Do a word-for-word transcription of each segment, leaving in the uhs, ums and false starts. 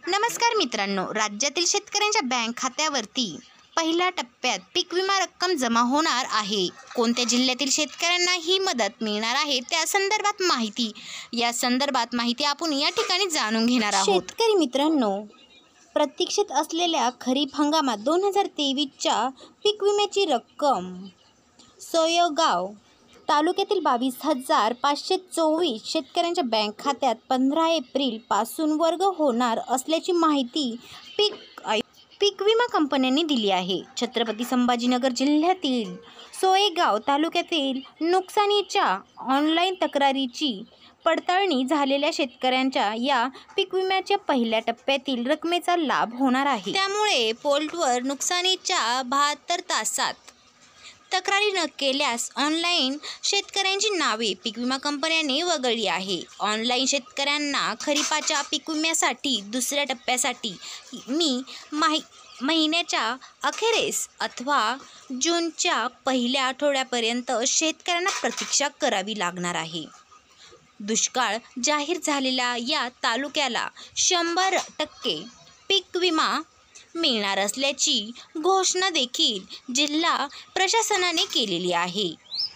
नमस्कार मित्रांनो, राज्यातील शेतकऱ्यांच्या बँक खात्यावरती पहिल्या टप्प्यात पीक विमा रक्कम जमा होणार आहे. कोणत्या जिल्ह्यातील शेतकऱ्यांना ही मदत मिळणार आहे त्या संदर्भात माहिती या संदर्भात माहिती आपण या ठिकाणी जाणून घेणार आहोत. शेतकरी मित्रांनो, प्रतीक्षेत असलेल्या खरीप हंगामात दोन हजार तेवीसच्या पीक विम्याची रक्कम सोयगाव तालुक्यातील बावीस हजार पाचशे चोवीस शेतकऱ्यांच्या बँक खात्यात पंधरा एप्रिलपासून वर्ग होणार असल्याची माहिती पीक पीक विमा कंपन्यांनी दिली आहे. छत्रपती संभाजीनगर जिल्ह्यातील सोयगाव तालुक्यातील नुकसानीच्या ऑनलाईन तक्रारीची पडताळणी झालेल्या शेतकऱ्यांच्या या पीक विम्याच्या पहिल्या टप्प्यातील रकमेचा लाभ होणार आहे. त्यामुळे पोर्टलवर नुकसानीच्या बहात्तर तासात तक्रारी न केल्यास ऑनलाईन शेतकऱ्यांची नावे पीक विमा कंपन्यांनी वगळली आहे. ऑनलाईन शेतकऱ्यांना खरीपाच्या पीक विम्यासाठी दुसऱ्या टप्प्यासाठी मी माहि महिन्याच्या अखेरीस अथवा जूनच्या पहिल्या आठवड्यापर्यंत शेतकऱ्यांना प्रतीक्षा करावी लागणार आहे. दुष्काळ जाहीर झालेल्या या तालुक्याला शंभर टक्के पीक विमा मिळणार असल्याची घोषणा देखील जिल्हा प्रशासनाने केलेली आहे.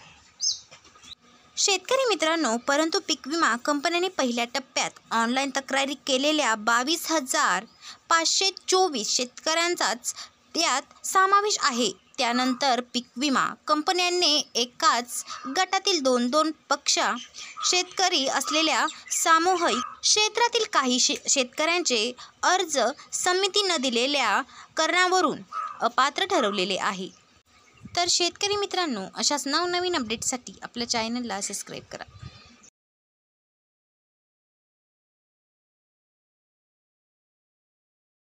शेतकरी मित्रांनो, परंतु पीक विमा कंपन्यांनी पहिल्या टप्प्यात ऑनलाईन तक्रारी केलेल्या बावीस हजार पाचशे चोवीस शेतकऱ्यांचाच त्यात समावेश आहे. त्यानंतर पीक विमा कंपन्यांनी एकाच गटातील दोन दोन पक्ष शेतकरी असलेल्या सामूहिक क्षेत्रातील काही शे शेतकऱ्यांचे अर्ज समिती न दिलेल्या कारणावरून अपात्र ठरवलेले आहे. तर शेतकरी मित्रांनो, अशाच नवनवीन अपडेटसाठी आपल्या चॅनलला सबस्क्राईब करा.